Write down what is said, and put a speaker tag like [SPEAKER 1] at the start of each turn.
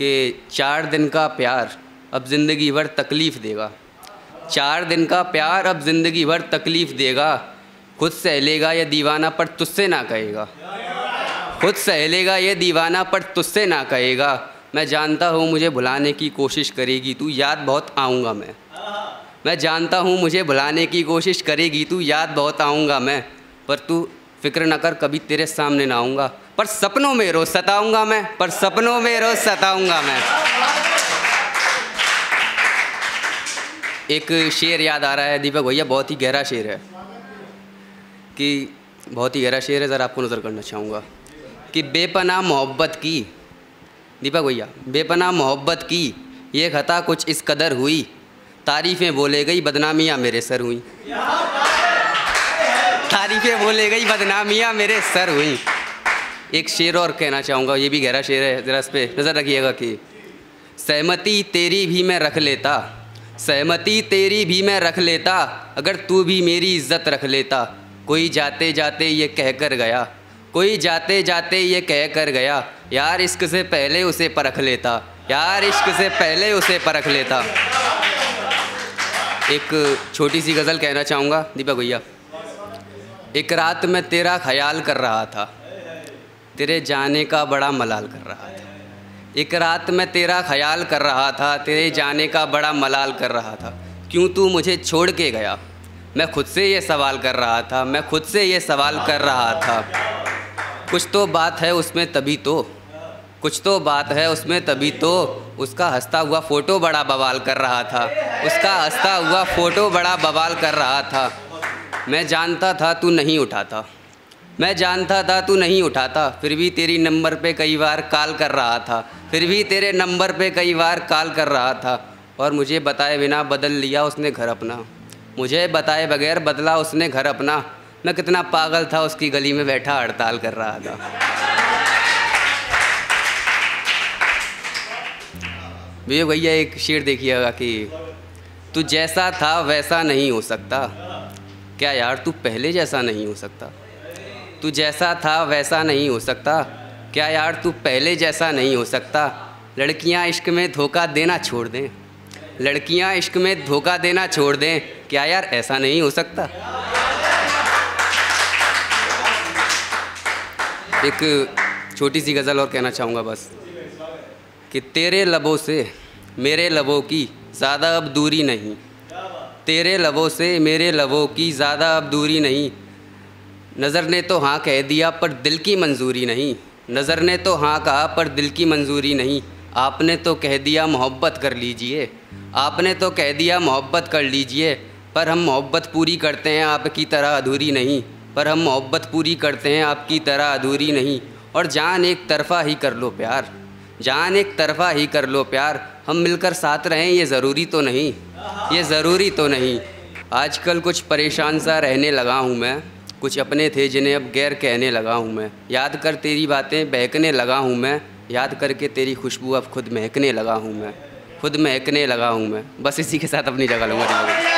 [SPEAKER 1] कि 4 दिन का प्यार अब ज़िंदगी भर तकलीफ़ देगा। 4 दिन का प्यार अब ज़िंदगी भर तकलीफ़ देगा। खुद सह लेगा ये दीवाना पर तुझसे ना कहेगा। खुद सह लेगा ये दीवाना पर तुझसे ना कहेगा। मैं जानता हूँ मुझे भुलाने की कोशिश करेगी तू, याद बहुत आऊँगा मैं जानता हूँ मुझे भुलाने की कोशिश करेगी तू, याद बहुत आऊँगा मैं। पर तू फिक्र न कर कभी तेरे सामने ना आऊँगा, पर सपनों में रोज़ सताऊँगा मैं, पर सपनों में रोज़ सताऊँगा मैं। एक शेर याद आ रहा है दीपक भैया, बहुत ही गहरा शेर है कि बहुत ही गहरा शेर है, ज़रा आपको नज़र करना चाहूँगा कि बेपनाह मोहब्बत की, दीपक भैया, बेपनाह मोहब्बत की ये खता कुछ इस कदर हुई, तारीफ़ें बोले गई बदनामियाँ मेरे सर हुई। तारीफ़ें बोले गई बदनामियाँ मेरे सर हुई। एक शेर और कहना चाहूँगा, ये भी गहरा शेर है, ज़रा इस पर नज़र रखिएगा कि सहमति तेरी भी मैं रख लेता, सहमति तेरी भी मैं रख लेता, अगर तू भी मेरी इज़्ज़त रख लेता। कोई जाते जाते ये कह कर गया, कोई जाते जाते ये कह कर गया, यार इश्क से पहले उसे परख लेता, यार इश्क से पहले उसे परख लेता। एक छोटी सी गज़ल कहना चाहूँगा दीपक भैया। एक रात मैं तेरा ख्याल कर रहा था, तेरे जाने का बड़ा मलाल कर रहा था। एक रात मैं तेरा ख्याल कर रहा था, तेरे जाने का बड़ा मलाल कर रहा था। क्यों तू मुझे छोड़ के गया, मैं खुद से ये सवाल कर रहा था, मैं खुद से ये सवाल कर रहा था। कुछ तो बात है उसमें तभी तो, कुछ तो बात है उसमें तभी तो, उसका हंसता हुआ फ़ोटो बड़ा बवाल कर रहा था, उसका हंसता हुआ फ़ोटो बड़ा बवाल कर रहा था। मैं जानता था तू नहीं उठाता, मैं जानता था तू नहीं उठाता, फिर भी तेरी नंबर पे कई बार कॉल कर रहा था, फिर भी तेरे नंबर पे कई बार कॉल कर रहा था। और मुझे बताए बिना बदल लिया उसने घर अपना, मुझे बताए बगैर बदला उसने घर अपना। मैं कितना पागल था उसकी गली में बैठा हड़ताल कर रहा था। भैया एक शेर देखिएगा कि तू जैसा था वैसा नहीं हो सकता, क्या यार तू पहले जैसा नहीं हो सकता। तू जैसा था वैसा नहीं हो सकता, क्या यार तू पहले जैसा नहीं हो सकता। लड़कियां इश्क में धोखा देना छोड़ दें, लड़कियां इश्क में धोखा देना छोड़ दें, क्या यार ऐसा नहीं हो सकता। एक छोटी सी गज़ल और कहना चाहूँगा बस कि तेरे लबों से मेरे लबों की ज़्यादा अब दूरी नहीं, तेरे लबों से मेरे लबों की ज़्यादा अब दूरी नहीं। नज़र ने तो हाँ कह दिया पर दिल की मंजूरी नहीं, नज़र ने तो हाँ कहा पर दिल की मंजूरी नहीं। आपने तो कह दिया मोहब्बत कर लीजिए, आपने तो कह दिया मोहब्बत कर लीजिए, पर हम मोहब्बत पूरी करते हैं आपकी तरह अधूरी नहीं, पर हम मोहब्बत पूरी करते हैं आपकी तरह अधूरी नहीं। और जान एक तरफ़ा ही कर लो प्यार, जान एक तरफ़ा ही कर लो प्यार, हम मिलकर साथ रहें ये ज़रूरी तो नहीं, ये ज़रूरी तो नहीं। आजकल कुछ परेशान सा रहने लगा हूँ मैं, कुछ अपने थे जिन्हें अब गैर कहने लगा हूँ मैं। याद कर तेरी बातें बहकने लगा हूँ मैं, याद करके तेरी खुशबू अब खुद महकने लगा हूँ मैं, खुद महकने लगा हूँ मैं। बस इसी के साथ अपनी जगह लूँगा।